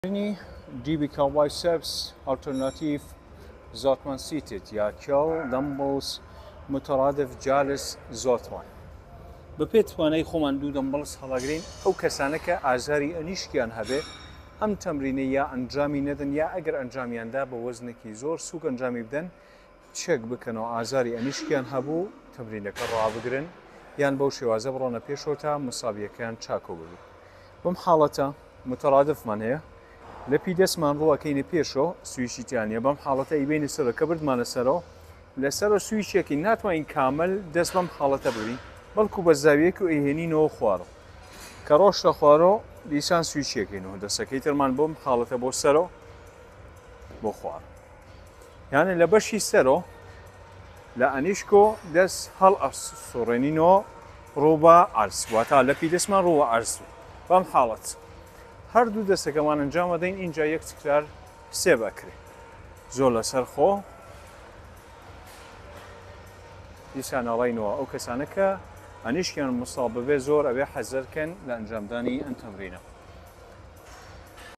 DB biceps alternative زوتمان seated یا curl dumbbells مترادف جالس زوتمان. بەپێ توانای خۆمان دوو دەمبڵس هەڵەگرین ئەو کەسانە کە ئازاری ئەنیشکیان هەبێ ئەم تەمرینە یا ئەنجامی نەدەن یا ئەگەر ئەنجامیاندا بە وەزنێکی زۆر سووک ئەنجامی بدەن چێک بکەنەوە ئازاری ئەنیشکیان هەبوو تەمرینەکە ڕابگرن یان بەو شێوازە بڕۆنە پێشەوە تا مساویەکەیان چاکۆ ببێت. بەم حاڵەتە مترادفمان هەیە لە پی دەستمان ڕوەکەینە پێشەوە سویشیتیانە بەم حاڵەتە ئیبێنی سەرە کە بردمانە سەرەوە لەسەر سویشێکی ناتوانین کامل دەست بەم حاڵەتە ببین بەڵکو بە زاویەک و ئەیهێنینەوە خوارەوە کە ڕۆشتە خوارەوە لیسان سویچێکینەوە دەستەکەی ترمان بۆم حاڵەتە بۆ سەرەوە بۆ خوار یانە لە بەشی سەرەوە لە ئەنیشکۆ دەست هەڵ سوڕێنینەوە ڕووبە ئارس واتە لە پی دەستمان ڕووە ئارس بەم حاڵەت هەردوو دەستەکەمان ئەنجام دەدەین اینجا یەک تکرار سێ بەکرێ زۆر لەسەر خۆ دیسان ئەڵێنەوە ئەو کەسانە کە ئەنیشکیان مستاڵ ببێ زۆر ئەوێ حەزەرکەن لە ئەنجامدانی ئەم تەمرینە.